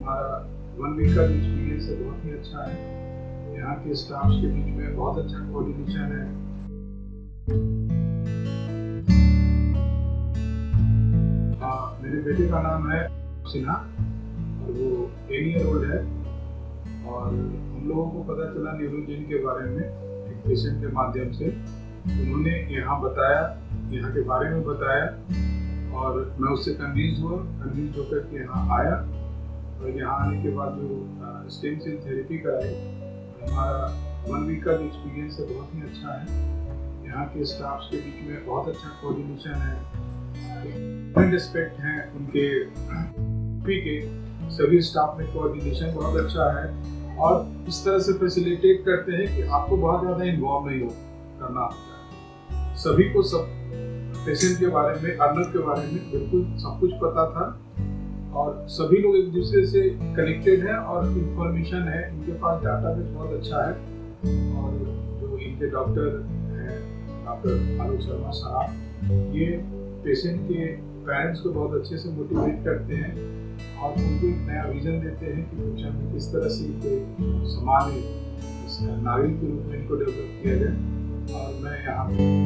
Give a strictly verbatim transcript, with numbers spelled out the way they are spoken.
हमारा one week का experience है बहुत ही अच्छा है। यहाँ के स्टाफ्स के बीच में बहुत अच्छा कोऑर्डिनेशन है। आ, मेरे बेटे का नाम है सिन्हा और वो टेन ईयर ओल्ड है और हम लोगों को पता चला न्यूरोजिन के बारे में एक पेशेंट के माध्यम से। उन्होंने यहाँ बताया, यहाँ के बारे में बताया और मैं उससे कन्विंस हुआ कन्विंस होकर के यहाँ आया और यहाँ आने के बाद जो स्टेम सेल थेरेपी कराई, हमारा वन वीक का जो एक्सपीरियंस है बहुत ही अच्छा है। यहाँ के स्टाफ्स के बीच में बहुत अच्छा कोऑर्डिनेशन है, डिफरेंट एस्पेक्ट हैं उनके के सभी स्टाफ में कोऑर्डिनेशन बहुत अच्छा है और इस तरह से फैसिलिटेट करते हैं कि आपको बहुत ज़्यादा इन्वॉल्व नहीं हो करना होता है। सभी को सब पेशेंट के बारे में, अर्नब के बारे में बिल्कुल सब कुछ पता था और सभी लोग एक दूसरे से कनेक्टेड हैं और इंफॉर्मेशन है, इनके पास डाटाबेस बहुत अच्छा है। और जो इनके डॉक्टर हैं, डॉक्टर आलोक शर्मा साहब, ये पेशेंट के पेरेंट्स को बहुत अच्छे से मोटिवेट करते हैं और उनको एक नया विजन देते हैं कि फ्यूचर में किस तरह से इनको समाज में नागरिक के रूप में इनको डेवलप किया जाए। और मैं यहाँ